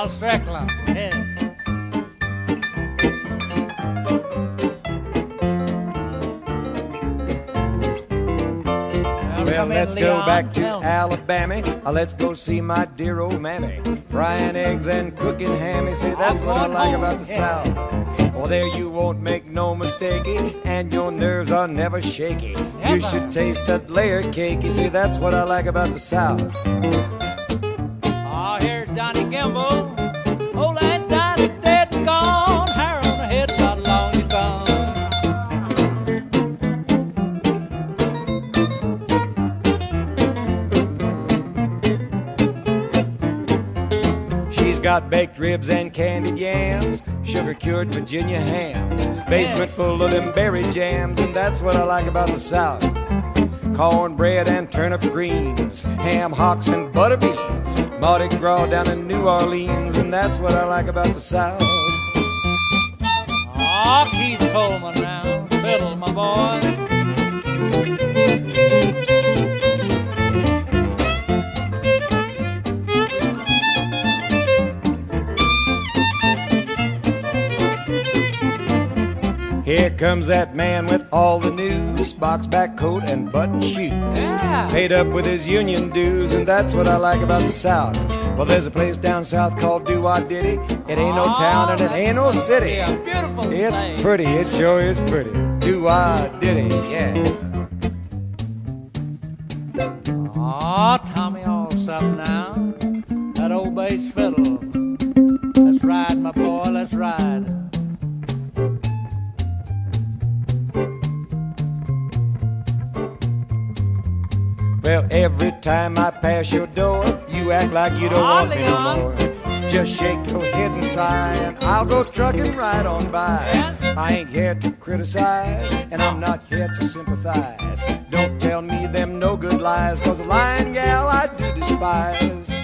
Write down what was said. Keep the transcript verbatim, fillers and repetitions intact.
Strickland. Yeah. Well, let's go back to Alabama. Uh, let's go see my dear old mammy. Frying eggs and cooking hammy. Say, that's what I like about the South. Well, there you won't make no mistakey, and your nerves are never shaky. Never. You should taste that layer cake. You see, that's what I like about the South. Oh, here's Johnny Gimble. Oh, that Johnny dead and gone. Hair on the head, got a long thumb. She's got baked ribs and candied yams, sugar-cured Virginia hams, basement full of them berry jams, and that's what I like about the South. Cornbread and turnip greens, ham hocks and butter beans, Mardi Gras down in New Orleans, and that's what I like about the South. Oh, Keith Coleman now, fiddle, my boy. Here comes that man with all the news, box back coat and button shoes, Yeah. paid up with his union dues, and that's what I like about the South. Well, there's a place down south called Do-Wah-Diddy. It ain't no town and it ain't no city. Yeah, beautiful It's place. pretty, it sure is pretty. Do-Wah-Diddy, yeah. Oh, Tommy Allsop now, that old bass fiddle. Let's ride, my boy, let's ride. Well, every time I pass your door, you act like you don't Oh, want me no Leon. more. Just shake your head and sigh, and I'll go trucking right on by. Yes. I ain't here to criticize, and I'm not here to sympathize. Don't tell me them no good lies, 'cause a lying gal I do despise.